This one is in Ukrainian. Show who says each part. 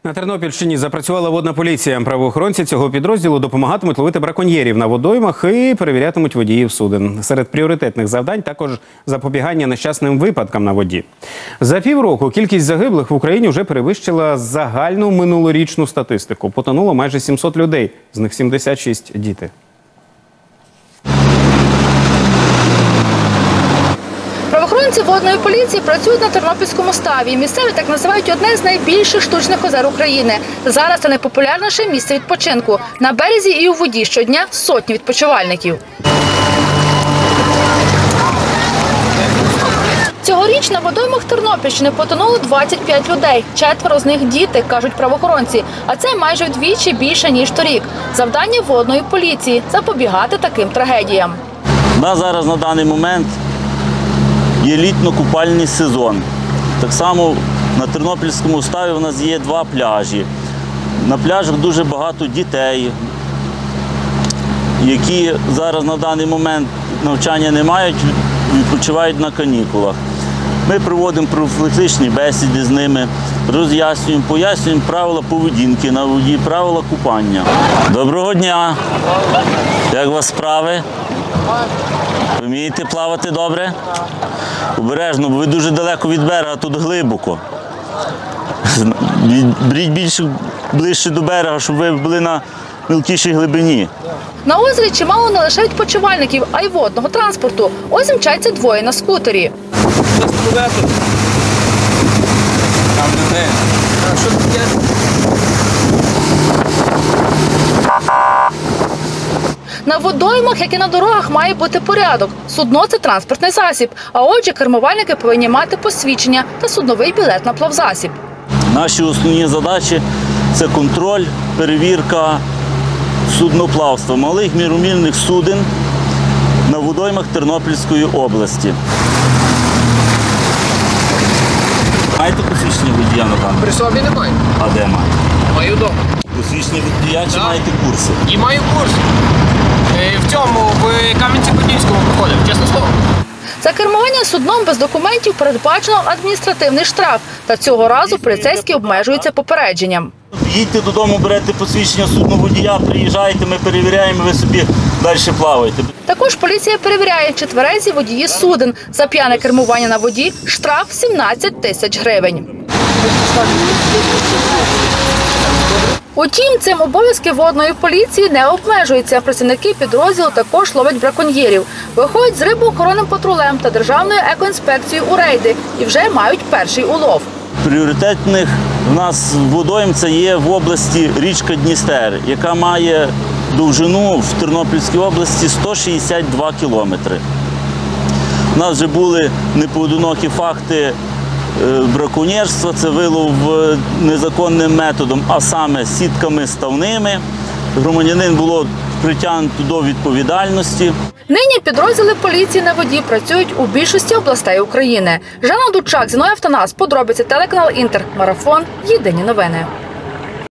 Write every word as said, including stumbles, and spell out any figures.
Speaker 1: На Тернопільщині запрацювала водна поліція. Правоохоронці цього підрозділу допомагатимуть ловити браконьєрів на водоймах і перевірятимуть водіїв суден. Серед пріоритетних завдань також запобігання нещасним випадкам на воді. За півроку кількість загиблих в Україні вже перевищила загальну минулорічну статистику. Потонуло майже сімсот людей, з них сімдесят шість – діти.
Speaker 2: Правоохоронці водної поліції працюють на Тернопільському ставі. Місцеві так називають одне з найбільших штучних озер України. Зараз це найпопулярніше місце відпочинку. На березі і у воді щодня сотні відпочивальників. Цьогоріч на водоймах Тернопільщини потонуло двадцять п'ять людей. Четверо з них – діти, кажуть правоохоронці. А це майже вдвічі більше, ніж торік. Завдання водної поліції – запобігати таким трагедіям.
Speaker 3: У нас зараз на даний момент є літньо-купальний сезон. Так само на Тернопільському ставі у нас є два пляжі. На пляжах дуже багато дітей, які зараз на даний момент навчання не мають, відпочивають на канікулах. Ми проводимо профілактичні бесіди з ними, роз'яснюємо, пояснюємо правила поведінки на воді, правила купання. Доброго дня! Як у вас справи? Ви вмієте плавати добре? Обережно, бо ви дуже далеко від берега, тут глибоко. Беріть більше, ближче до берега, щоб ви були на мілкішій глибині.
Speaker 2: На озері чимало не лише відпочивальників, а й водного транспорту. Ось мчаться двоє на скутері. На водоймах, як і на дорогах, має бути порядок. Судно – це транспортний засіб, а отже, кермувальники повинні мати посвідчення та судновий білет на плавзасіб.
Speaker 3: Наші основні задачі – це контроль, перевірка судноплавства, малих міромільних суден на водоймах Тернопільської області. Маєте посвідчення водія на даний?
Speaker 4: При собі не маю.
Speaker 3: А де маєте?
Speaker 4: Маю вдома.
Speaker 3: Посвідчення водія чи маєте курси?
Speaker 4: І маю курс. В цьому, в Кам'янці-Подільському проходив, чесне слово.
Speaker 2: За кермування судном без документів передбачено адміністративний штраф. Та цього разу поліцейські обмежуються попередженням.
Speaker 3: Їдьте додому, берете посвідчення судноводія, приїжджаєте, ми перевіряємо, ви собі далі плаваєте.
Speaker 2: Також поліція перевіряє, чи тверезі водії суден. За п'яне кермування на воді – штраф сімнадцять тисяч гривень. Утім, цим обов'язки водної поліції не обмежуються. Працівники підрозділу також ловлять браконьєрів. Виходять з рибоохоронним патрулем та Державною екоінспекцією у рейди і вже мають перший улов.
Speaker 3: Пріоритетних в нас водойм це є в області річка Дністер, яка має довжину в Тернопільській області сто шістдесят два кілометри. У нас вже були непоодинокі факти браконьєрства, це вилов незаконним методом, а саме сітками ставними. Громадянин було притягнуто до відповідальності.
Speaker 2: Нині підрозділи поліції на воді працюють у більшості областей України. Жанна Дучак, Зіною Автонас, подробиці телеканал Інтер, Марафон, Єдині новини.